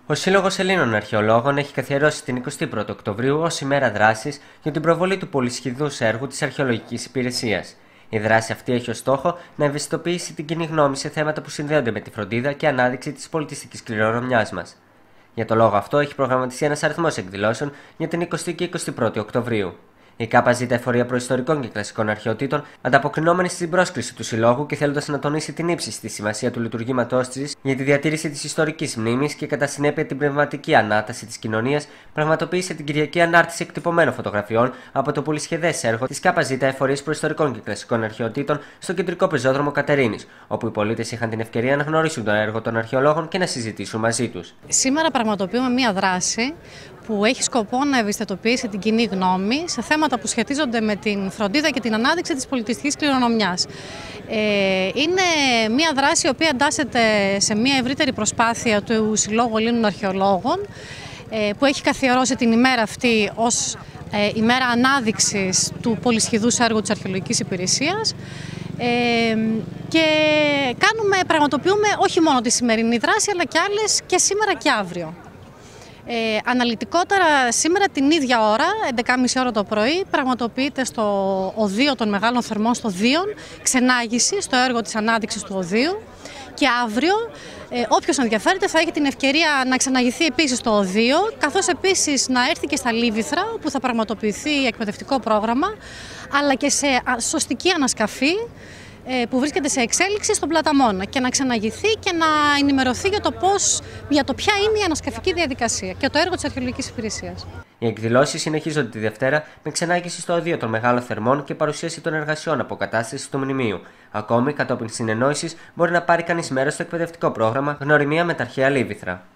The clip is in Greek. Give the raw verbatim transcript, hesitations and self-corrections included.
Ο Σύλλογος Ελλήνων Αρχαιολόγων έχει καθιερώσει την εικοστή πρώτη Οκτωβρίου ως ημέρα δράσης για την προβολή του πολυσχηδούς έργου της Αρχαιολογικής Υπηρεσίας. Η δράση αυτή έχει ως στόχο να ευαισθητοποιήσει την κοινή γνώμη σε θέματα που συνδέονται με τη φροντίδα και ανάδειξη της πολιτιστικής κληρονομιάς μας. Για το λόγο αυτό έχει προγραμματιστεί ένας αριθμός εκδηλώσεων για την εικοστή και εικοστή πρώτη Οκτωβρίου. Η ΚΑΠΑ Εφορία Προϊστορικών και Κλασικών Αρχαιοτήτων, ανταποκρινόμενη στην πρόσκληση του Συλλόγου και θέλοντας να τονίσει την ύψιστη σημασία του λειτουργήματός της για τη διατήρηση της ιστορικής μνήμης και κατά συνέπεια την πνευματική ανάταση της κοινωνίας, πραγματοποίησε την Κυριακή ανάρτηση εκτυπωμένων φωτογραφιών από το πολυσχεδές έργο της ΚΑΠΑ Εφορία Προϊστορικών και Κλασικών Αρχαιοτήτων στο κεντρικό πεζόδρομο Κατερίνης, όπου οι πολίτες είχαν την ευκαιρία να γνωρίσουν το έργο των αρχαιολόγων και να συζητήσουν μαζί τους. Σήμερα πραγματοποιούμε μία δράση που έχει σκοπό να ευαισθητοποιήσει την κοινή γνώμη σε θέματα που σχετίζονται με την φροντίδα και την ανάδειξη της πολιτιστικής κληρονομιάς. Ε, είναι μια δράση η οποία εντάσσεται σε μια ευρύτερη προσπάθεια του Συλλόγου Ελλήνων Αρχαιολόγων, ε, που έχει καθιερώσει την ημέρα αυτή ως ε, ημέρα ανάδειξης του πολυσχηδούς έργου της Αρχαιολογικής Υπηρεσίας. Ε, και κάνουμε, πραγματοποιούμε όχι μόνο τη σημερινή δράση, αλλά και άλλες και σήμερα και αύριο. Ε, αναλυτικότερα, σήμερα την ίδια ώρα, έντεκα και μισή ώρα το πρωί, πραγματοποιείται στο Οδείο των Μεγάλων Θερμών, στο Δίον, ξενάγηση στο έργο της ανάδειξης του Οδείου. Και αύριο, ε, όποιος ενδιαφέρεται θα έχει την ευκαιρία να ξεναγηθεί επίσης στο Οδείο, καθώς επίσης να έρθει και στα Λίβηθρα, όπου θα πραγματοποιηθεί εκπαιδευτικό πρόγραμμα, αλλά και σε σωστική ανασκαφή, που βρίσκεται σε εξέλιξη στον Πλαταμόνα, και να ξεναγηθεί και να ενημερωθεί για το, πώς, για το ποια είναι η ανασκαφική διαδικασία και το έργο της Αρχαιολογικής Υπηρεσίας. Οι εκδηλώσεις συνεχίζονται τη Δευτέρα με ξενάγηση στο Οδείο των Μεγάλων Θερμών και παρουσίαση των εργασιών αποκατάστασης του μνημείου. Ακόμη, κατόπιν συνεννόησης, μπορεί να πάρει κανείς μέρος στο εκπαιδευτικό πρόγραμμα Γνωριμία με τα αρχαία Λίβηθρα.